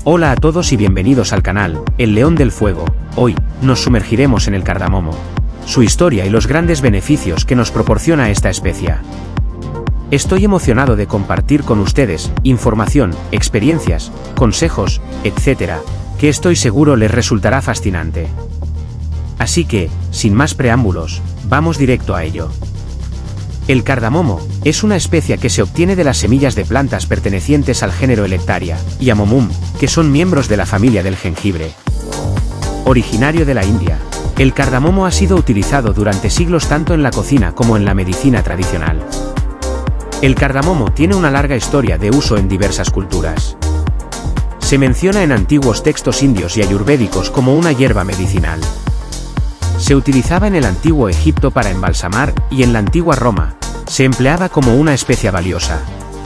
Hola a todos y bienvenidos al canal, El León del Fuego. Hoy, nos sumergiremos en el cardamomo, su historia y los grandes beneficios que nos proporciona esta especia. Estoy emocionado de compartir con ustedes información, experiencias, consejos, etc., que estoy seguro les resultará fascinante. Así que, sin más preámbulos, vamos directo a ello. El cardamomo es una especia que se obtiene de las semillas de plantas pertenecientes al género Electaria y Amomum, que son miembros de la familia del jengibre. Originario de la India, el cardamomo ha sido utilizado durante siglos tanto en la cocina como en la medicina tradicional. El cardamomo tiene una larga historia de uso en diversas culturas. Se menciona en antiguos textos indios y ayurvédicos como una hierba medicinal. Se utilizaba en el antiguo Egipto para embalsamar, y en la antigua Roma, se empleaba como una especia valiosa.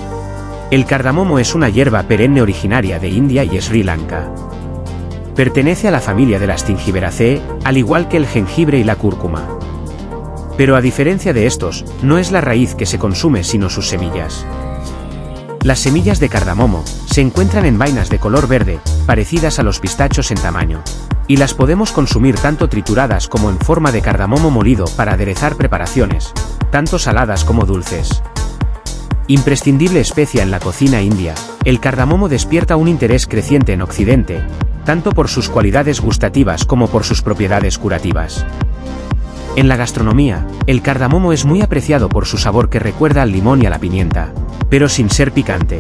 El cardamomo es una hierba perenne originaria de India y Sri Lanka. Pertenece a la familia de las Zingiberaceae, al igual que el jengibre y la cúrcuma. Pero a diferencia de estos, no es la raíz que se consume sino sus semillas. Las semillas de cardamomo se encuentran en vainas de color verde, parecidas a los pistachos en tamaño, y las podemos consumir tanto trituradas como en forma de cardamomo molido para aderezar preparaciones, tanto saladas como dulces. Imprescindible especia en la cocina india, el cardamomo despierta un interés creciente en Occidente, tanto por sus cualidades gustativas como por sus propiedades curativas. En la gastronomía, el cardamomo es muy apreciado por su sabor que recuerda al limón y a la pimienta, pero sin ser picante.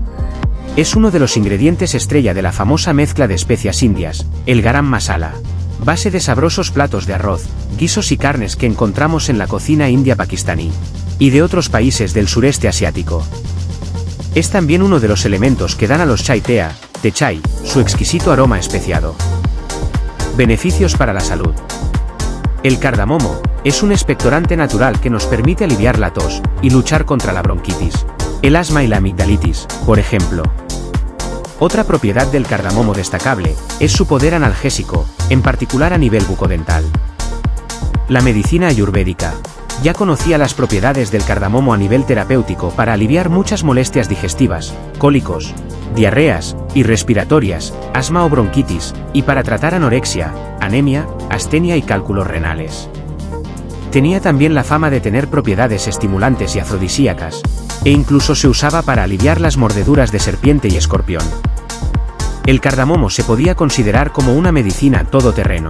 Es uno de los ingredientes estrella de la famosa mezcla de especias indias, el garam masala, base de sabrosos platos de arroz, guisos y carnes que encontramos en la cocina india pakistaní, y de otros países del sureste asiático. Es también uno de los elementos que dan a los chai tea, té chai, su exquisito aroma especiado. Beneficios para la salud. El cardamomo es un expectorante natural que nos permite aliviar la tos y luchar contra la bronquitis, el asma y la amigdalitis, por ejemplo. Otra propiedad del cardamomo destacable es su poder analgésico, en particular a nivel bucodental. La medicina ayurvédica ya conocía las propiedades del cardamomo a nivel terapéutico para aliviar muchas molestias digestivas, cólicos, diarreas y respiratorias, asma o bronquitis, y para tratar anorexia, anemia, astenia y cálculos renales. Tenía también la fama de tener propiedades estimulantes y afrodisíacas, e incluso se usaba para aliviar las mordeduras de serpiente y escorpión. El cardamomo se podía considerar como una medicina todoterreno.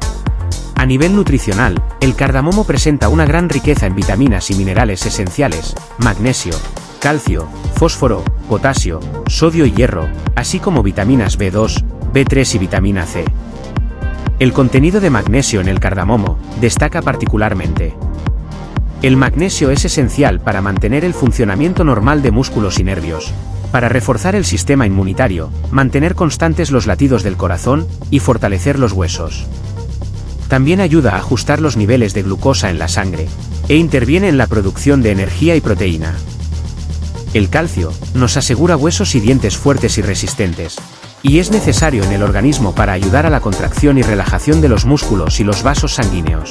A nivel nutricional, el cardamomo presenta una gran riqueza en vitaminas y minerales esenciales, magnesio, calcio, fósforo, potasio, sodio y hierro, así como vitaminas B2, B3 y vitamina C. El contenido de magnesio en el cardamomo destaca particularmente. El magnesio es esencial para mantener el funcionamiento normal de músculos y nervios, para reforzar el sistema inmunitario, mantener constantes los latidos del corazón y fortalecer los huesos. También ayuda a ajustar los niveles de glucosa en la sangre, e interviene en la producción de energía y proteína. El calcio nos asegura huesos y dientes fuertes y resistentes, y es necesario en el organismo para ayudar a la contracción y relajación de los músculos y los vasos sanguíneos.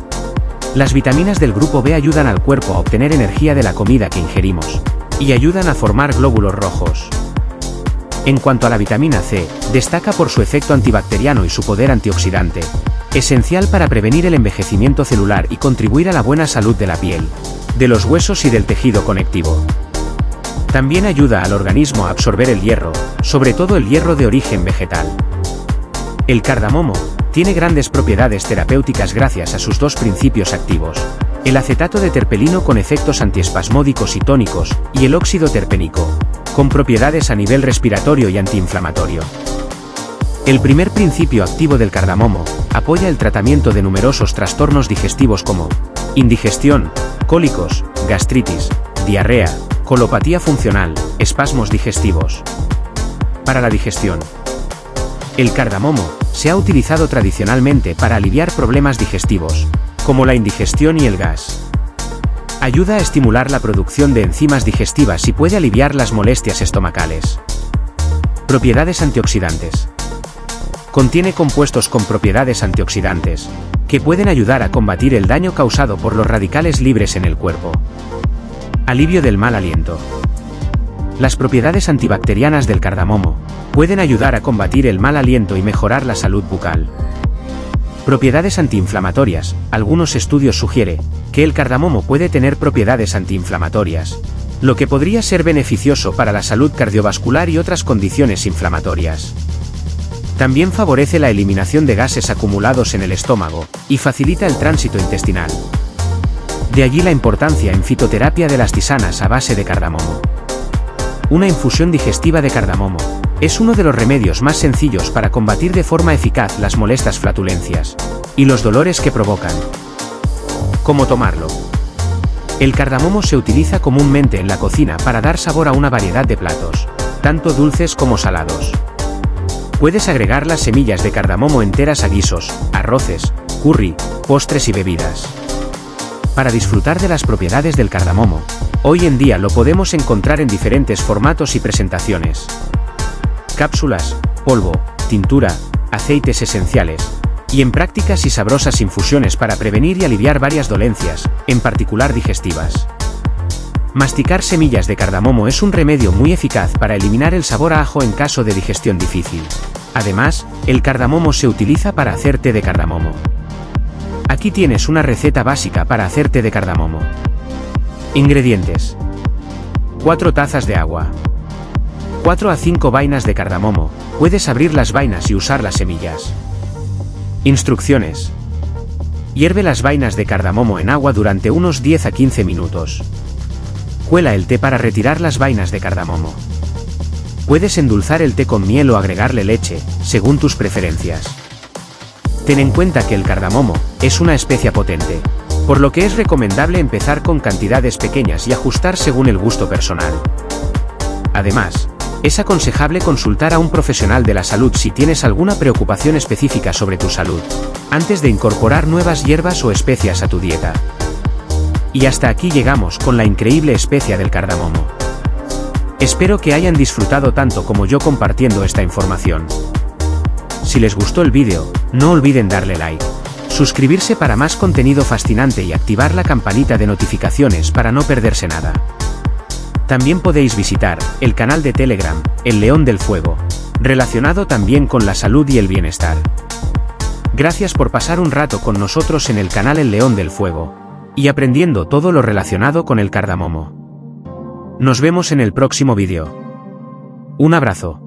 Las vitaminas del grupo B ayudan al cuerpo a obtener energía de la comida que ingerimos, y ayudan a formar glóbulos rojos. En cuanto a la vitamina C, destaca por su efecto antibacteriano y su poder antioxidante, esencial para prevenir el envejecimiento celular y contribuir a la buena salud de la piel, de los huesos y del tejido conectivo. También ayuda al organismo a absorber el hierro, sobre todo el hierro de origen vegetal. El cardamomo tiene grandes propiedades terapéuticas gracias a sus dos principios activos, el acetato de terpelino con efectos antiespasmódicos y tónicos, y el óxido terpénico, con propiedades a nivel respiratorio y antiinflamatorio. El primer principio activo del cardamomo apoya el tratamiento de numerosos trastornos digestivos como indigestión, cólicos, gastritis, diarrea, colopatía funcional, espasmos digestivos. Para la digestión. El cardamomo se ha utilizado tradicionalmente para aliviar problemas digestivos, como la indigestión y el gas. Ayuda a estimular la producción de enzimas digestivas y puede aliviar las molestias estomacales. Propiedades antioxidantes. Contiene compuestos con propiedades antioxidantes, que pueden ayudar a combatir el daño causado por los radicales libres en el cuerpo. Alivio del mal aliento. Las propiedades antibacterianas del cardamomo pueden ayudar a combatir el mal aliento y mejorar la salud bucal. Propiedades antiinflamatorias. Algunos estudios sugieren que el cardamomo puede tener propiedades antiinflamatorias, lo que podría ser beneficioso para la salud cardiovascular y otras condiciones inflamatorias. También favorece la eliminación de gases acumulados en el estómago y facilita el tránsito intestinal. De allí la importancia en fitoterapia de las tisanas a base de cardamomo. Una infusión digestiva de cardamomo es uno de los remedios más sencillos para combatir de forma eficaz las molestas flatulencias y los dolores que provocan. ¿Cómo tomarlo? El cardamomo se utiliza comúnmente en la cocina para dar sabor a una variedad de platos, tanto dulces como salados. Puedes agregar las semillas de cardamomo enteras a guisos, arroces, curry, postres y bebidas. Para disfrutar de las propiedades del cardamomo, hoy en día lo podemos encontrar en diferentes formatos y presentaciones. Cápsulas, polvo, tintura, aceites esenciales, y en prácticas y sabrosas infusiones para prevenir y aliviar varias dolencias, en particular digestivas. Masticar semillas de cardamomo es un remedio muy eficaz para eliminar el sabor a ajo en caso de digestión difícil. Además, el cardamomo se utiliza para hacer té de cardamomo. Aquí tienes una receta básica para hacer té de cardamomo. Ingredientes: 4 tazas de agua, 4 a 5 vainas de cardamomo, puedes abrir las vainas y usar las semillas. Instrucciones: hierve las vainas de cardamomo en agua durante unos 10 a 15 minutos. Cuela el té para retirar las vainas de cardamomo. Puedes endulzar el té con miel o agregarle leche, según tus preferencias. Ten en cuenta que el cardamomo es una especia potente, por lo que es recomendable empezar con cantidades pequeñas y ajustar según el gusto personal. Además, es aconsejable consultar a un profesional de la salud si tienes alguna preocupación específica sobre tu salud, antes de incorporar nuevas hierbas o especias a tu dieta. Y hasta aquí llegamos con la increíble especia del cardamomo. Espero que hayan disfrutado tanto como yo compartiendo esta información. Si les gustó el vídeo, no olviden darle like, suscribirse para más contenido fascinante y activar la campanita de notificaciones para no perderse nada. También podéis visitar el canal de Telegram, El León del Fuego, relacionado también con la salud y el bienestar. Gracias por pasar un rato con nosotros en el canal El León del Fuego, y aprendiendo todo lo relacionado con el cardamomo. Nos vemos en el próximo vídeo. Un abrazo.